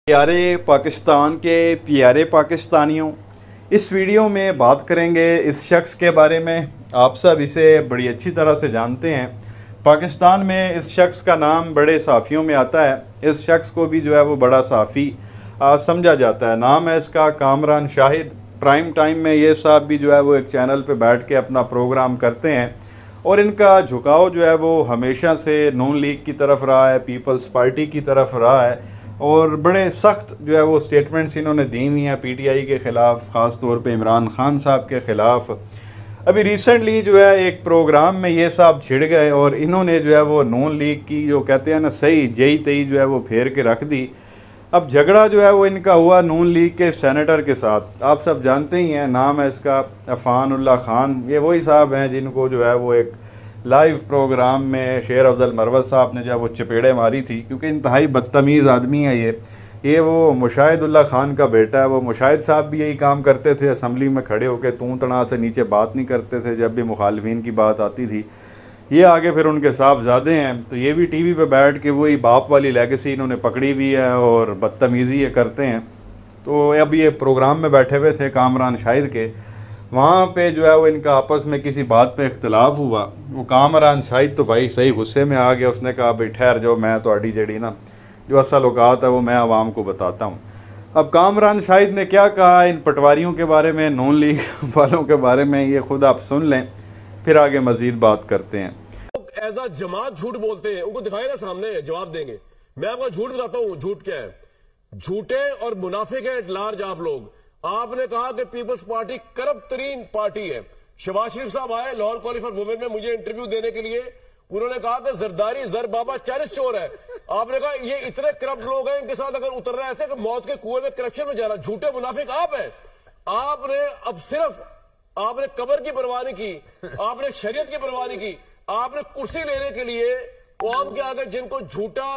प्यारे पाकिस्तान के प्यारे पाकिस्तानियों, इस वीडियो में बात करेंगे इस शख्स के बारे में। आप सब इसे बड़ी अच्छी तरह से जानते हैं। पाकिस्तान में इस शख्स का नाम बड़े साफ़ियों में आता है। इस शख्स को भी जो है वो बड़ा साफ़ी समझा जाता है। नाम है इसका कामरान शाहिद। प्राइम टाइम में ये साहब भी जो है वो एक चैनल पे बैठ के अपना प्रोग्राम करते हैं और इनका झुकाव जो है वो हमेशा से नून लीग की तरफ रहा है, पीपल्स पार्टी की तरफ रहा है और बड़े सख्त जो है वो स्टेटमेंट्स इन्होंने दी हुई हैं पीटीआई के ख़िलाफ़, ख़ास तौर पे इमरान खान साहब के ख़िलाफ़। अभी रिसेंटली जो है एक प्रोग्राम में ये साहब छिड़ गए और इन्होंने जो है वो नून लीग की जो कहते हैं ना सही जई तई जो है वो फेर के रख दी। अब झगड़ा जो है वो इनका हुआ नून लीग के सेनेटर के साथ। आप सब जानते ही हैं, नाम है इसका अफ़ानुल्लाह खान। ये वही साहब हैं जिनको जो है वो एक लाइव प्रोग्राम में शेर अफजल मरवत साहब ने जो है वो चपेड़े मारी थी, क्योंकि इंतहाई बदतमीज़ आदमी है ये वो मुशाहिदुल्लाह खान का बेटा है। वो मुशाहिद साहब भी यही काम करते थे, असम्बली में खड़े होकर तू तना से नीचे बात नहीं करते थे जब भी मुखालफिन की बात आती थी। ये आगे फिर उनके साहबजादे हैं, तो ये भी टीवी पे बैठ के वही बाप वाली लेगेसी इन्होंने पकड़ी हुई है और बदतमीज़ी ये करते हैं। तो अब ये प्रोग्राम में बैठे हुए थे कामरान शाहिद के, वहाँ पे जो है वो इनका आपस में किसी बात पे इख्तलाफ हुआ। वो कामरान शाहिद तो भाई सही गुस्से में आ गया। उसने कहा भाई ठहर जाओ, मैं तो अड़ी जड़ी ना जो असल औकात है वो मैं आवाम को बताता हूँ। अब कामरान शाहिद ने क्या कहा इन पटवारियों के बारे में, नून लीग वालों के बारे में, ये खुद आप सुन लें, फिर आगे मजीद बात करते हैं। एज अ जमात झूठ बोलते हैं, उनको दिखाए ना सामने, जवाब देंगे। मैं आपको झूठ बताता हूँ, झूठ क्या है। झूठे और मुनाफिक है लार्ज आप लोग। आपने कहा कि पीपल्स पार्टी करप्ट तरीन पार्टी है। शहबाज शरीफ साहब आए लाहौर कॉलेज फॉर वुमेन में मुझे इंटरव्यू देने के लिए। उन्होंने कहा कि जरदारी जर बाबा 40 चोर है। आपने कहा ये इतने करप्ट लोग हैं, इनके साथ अगर उतर रहा है ऐसे कि मौत के कुएं में करप्शन में जा रहा। झूठे मुनाफिक आप हैं। आपने अब सिर्फ आपने कब्र की परवाह नहीं की, आपने शरीयत की परवाह नहीं की। आपने कुर्सी लेने के लिए कौम के आगे जिनको झूठा,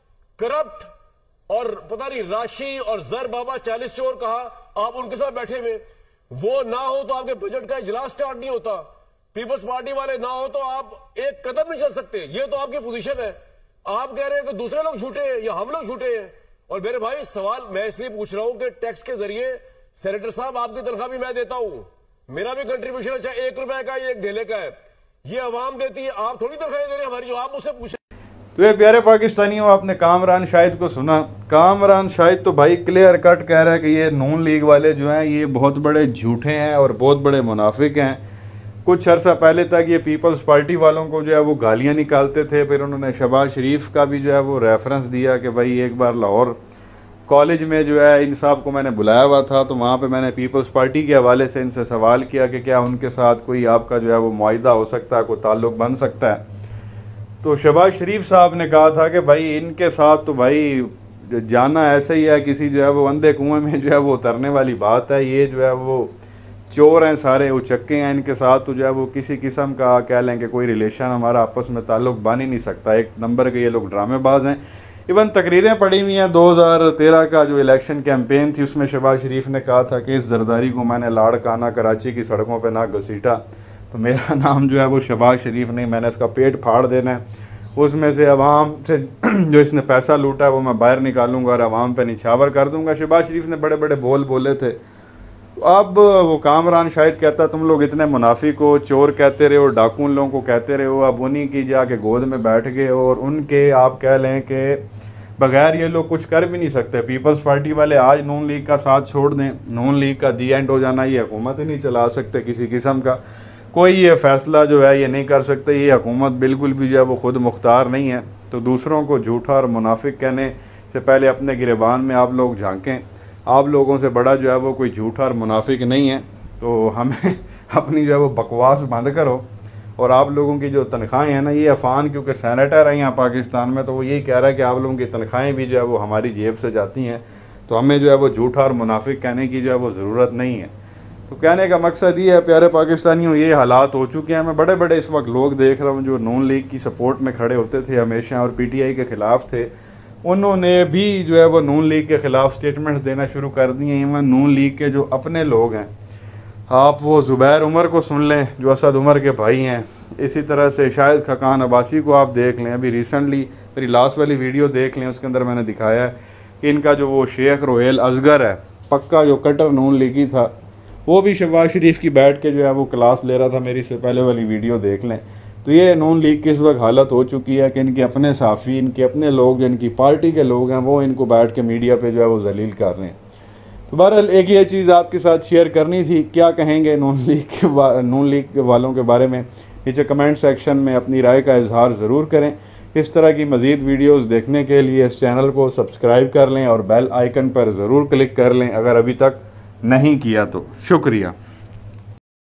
करप्ट और पता नहीं राशि और जर बाबा 40 चोर कहा, आप उनके साथ बैठे हुए। वो ना हो तो आपके बजट का इजलास स्टार्ट नहीं होता। पीपल्स पार्टी वाले ना हो तो आप एक कदम नहीं चल सकते। ये तो आपकी पोजीशन है। आप कह रहे हैं कि दूसरे लोग झूठे हैं या हम लोग झूठे हैं। और मेरे भाई सवाल मैं इसलिए पूछ रहा हूं कि टैक्स के जरिए सेनेटर साहब आपकी तनख्वाह भी मैं देता हूं, मेरा भी कंट्रीब्यूशन अच्छा 1 रुपए का, ये 1 ढेले का है, ये अवाम देती है। आप थोड़ी तनख्वाह दे रहे हैं हमारी, जो आप मुझसे पूछे। तो ये प्यारे पाकिस्तानियों, आपने कामरान शाहिद को सुना। कामरान शाहिद तो भाई क्लियर कट कह रहा है कि ये नून लीग वाले जो हैं ये बहुत बड़े झूठे हैं और बहुत बड़े मुनाफिक हैं। कुछ अर्सा पहले तक ये पीपल्स पार्टी वालों को जो है वो गालियां निकालते थे। फिर उन्होंने शहबाज शरीफ का भी जो है वो रेफरेंस दिया कि भाई एक बार लाहौर कॉलेज में जो है इन साहब को मैंने बुलाया हुआ था, तो वहाँ पे मैंने पीपल्स पार्टी के हवाले से इनसे सवाल किया कि क्या उनके साथ कोई आपका जो है वो मुआहिदा हो सकता है, कोई ताल्लुक़ बन सकता है। तो शहबाज शरीफ साहब ने कहा था कि भाई इनके साथ तो भाई जाना ऐसे ही है, किसी जो है वो अंधे कुएं में जो है वो उतरने वाली बात है। ये जो है वो चोर हैं, सारे उचक्के हैं, इनके साथ तो जो है वो किसी किस्म का कह लें कि कोई रिलेशन हमारा आपस में ताल्लुक़ बन ही नहीं सकता। एक नंबर के ये लोग ड्रामेबाज हैं। इवन तकरीरें पड़ी हुई हैं 2013 का जो इलेक्शन कैंपेन थी, उसमें शहबाज शरीफ ने कहा था कि इस जरदारी को मैंने लाड़काना कराची की सड़कों पर ना घसीटा तो मेरा नाम जो है वो शहबाज शरीफ नहीं, मैंने इसका पेट फाड़ देना है। उसमें से अवाम से जो इसने पैसा लूटा है वो मैं बाहर निकालूंगा और अवाम पे निछावर कर दूंगा। शहबाज शरीफ ने बड़े बड़े बोल बोले थे। अब वो कामरान शाहिद कहता तुम लोग इतने मुनाफिक हो, चोर कहते रहे हो, डाकू लोगों को कहते रहे हो। अब उन्हीं की जाके गोद में बैठ गए और उनके आप कह लें कि बगैर ये लोग कुछ कर भी नहीं सकते। पीपल्स पार्टी वाले आज नून लीग का साथ छोड़ दें, नून लीग का दी एंड हो जाना, ये हुकूमत ही नहीं चला सकते। किसी किस्म का कोई ये फ़ैसला जो है ये नहीं कर सकते। ये हुकूमत बिल्कुल भी जो है वो ख़ुद मुख्तार नहीं है। तो दूसरों को झूठा और मुनाफिक कहने से पहले अपने गिरबान में आप लोग झांकें। आप लोगों से बड़ा जो है वो कोई झूठा और मुनाफिक नहीं है। तो हमें अपनी जो है वो बकवास बंद करो। और आप लोगों की जो तनख्वाहें हैं ना, ये अफ़ान क्योंकि सेनेटर है यहाँ पाकिस्तान में, तो वो यही कह रहा है कि आप लोगों की तनख्वाहें भी जो है वो हमारी जेब से जाती हैं। तो हमें जो है वो झूठा और मुनाफिक कहने की जो है वो ज़रूरत नहीं है। तो कहने का मकसद ये है प्यारे पाकिस्तानियों, ये हालात हो चुके हैं। मैं बड़े बड़े इस वक्त लोग देख रहा हूँ जो नून लीग की सपोर्ट में खड़े होते थे हमेशा और पीटीआई के ख़िलाफ़ थे, उन्होंने भी जो है वो नून लीग के ख़िलाफ़ स्टेटमेंट्स देना शुरू कर दिए हैं। इवन नून लीग के जो अपने लोग हैं, आप वो ज़ुबैर उमर को सुन लें जो असद उमर के भाई हैं। इसी तरह से शाहिद खकान अब्बासी को आप देख लें। अभी रिसेंटली मेरी लास्ट वाली वीडियो देख लें, उसके अंदर मैंने दिखाया है कि इनका जो वो शेख रोहेल असगर है, पक्का जो कटर नून लीगी था, वो भी शहबाज शरीफ की बैठ के जो है वो क्लास ले रहा था। मेरी से पहले वाली वीडियो देख लें। तो ये नून लीग की इस वक्त हालत हो चुकी है कि इनके अपने साफ़ी, इनके अपने लोग, जिनकी पार्टी के लोग हैं, वो इनको बैठ के मीडिया पे जो है वो जलील कर रहे हैं। तो बहरहाल एक ये चीज़ आपके साथ शेयर करनी थी। क्या कहेंगे नून लीग वालों के बारे में, नीचे कमेंट सेक्शन में अपनी राय का इजहार ज़रूर करें। इस तरह की मज़ीद वीडियोस देखने के लिए इस चैनल को सब्सक्राइब कर लें और बेल आइकन पर ज़रूर क्लिक कर लें अगर अभी तक नहीं किया तो। शुक्रिया।